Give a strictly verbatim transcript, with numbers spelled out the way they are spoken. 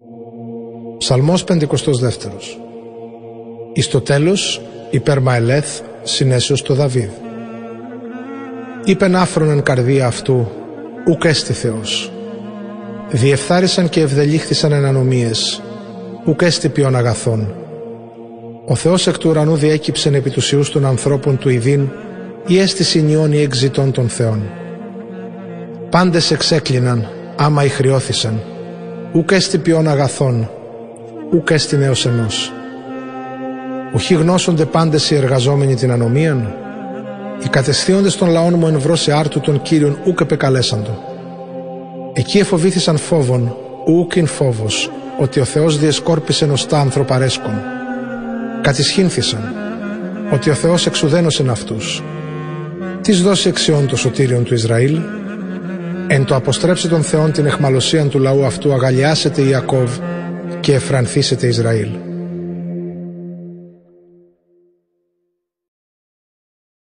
Ψαλμός πεντηκοστός δεύτερος. Εις το τέλος, υπέρ Μαελέθ, συνέσεως το Δαβίδ. Είπεν άφρον εν καρδία αυτού, ουκ έστι Θεός. Διεφθάρισαν και ευδελήχθησαν εν ανομίες, ουκ έστι ποιον αγαθών. Ο Θεός εκ του ουρανού διέκυψεν επί τους ιούς των ανθρώπων του ειδήν, ή έστι συνιών ή εξητών των Θεών. Πάντες εξέκλειναν, άμα ηχριώθησαν, ουκ έστι ποιον αγαθών, ουκ έστι νέος ενός. Ουχή γνώσονται πάντες οι εργαζόμενοι την ανομίαν, οι κατεσθίοντες των λαών μου εν βρώση άρτου των Κύριων ουκ επεκαλέσαντο. Εκεί εφοβήθησαν φόβον, ουκ ειν φόβος, ότι ο Θεός διεσκόρπισε νοστά ανθρωπαρέσκον. Κατησχύνθησαν, ότι ο Θεός εξουδένωσεν αυτούς. Τις δώσει εξιών το σωτήριον του Ισραήλ, εν το αποστρέψει των Θεών την εχμαλωσίαν του λαού αυτού αγαλιάσετε Ιακώβ και εφρανθήσετε Ισραήλ.